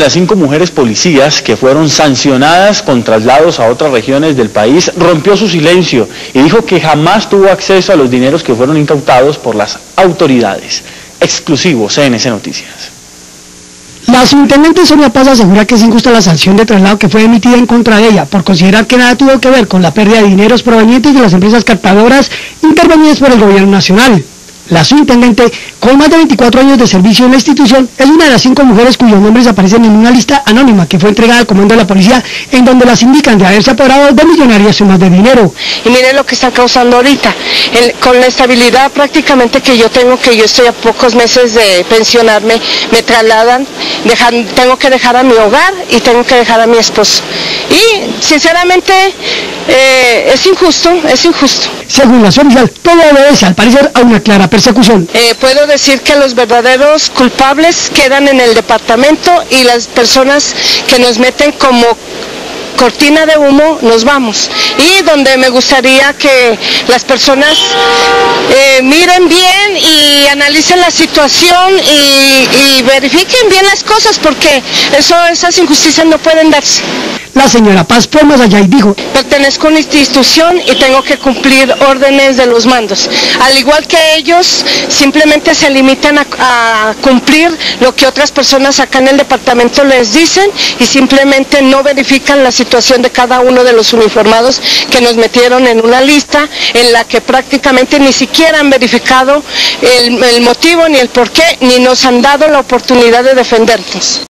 Las 5 mujeres policías que fueron sancionadas con traslados a otras regiones del país rompió su silencio y dijo que jamás tuvo acceso a los dineros que fueron incautados por las autoridades. Exclusivo CNC Noticias. La subintendente Sonia Paz asegura que es injusta la sanción de traslado que fue emitida en contra de ella por considerar que nada tuvo que ver con la pérdida de dineros provenientes de las empresas captadoras intervenidas por el gobierno nacional. La subintendente, con más de 24 años de servicio en la institución, es una de las 5 mujeres cuyos nombres aparecen en una lista anónima que fue entregada al comando de la policía, en donde las indican de haberse apoderado de millonarias sumas de dinero. Y miren lo que están causando ahorita, con la estabilidad prácticamente que yo tengo, que yo estoy a pocos meses de pensionarme, me trasladan, tengo que dejar a mi hogar y tengo que dejar a mi esposo. Y sinceramente es injusto, es injusto. Según la oficial, todo obedece al parecer a una clara persecución. Puedo decir que los verdaderos culpables quedan en el departamento y las personas que nos meten como cortina de humo nos vamos. Y donde me gustaría que las personas miren bien y analicen la situación y verifiquen bien las cosas, porque esas injusticias no pueden darse. La señora Paz fue más allá y dijo: pertenezco a una institución y tengo que cumplir órdenes de los mandos. Al igual que ellos, simplemente se limitan a cumplir lo que otras personas acá en el departamento les dicen y simplemente no verifican la situación de cada uno de los uniformados que nos metieron en una lista en la que prácticamente ni siquiera han verificado el motivo ni el porqué, ni nos han dado la oportunidad de defendernos.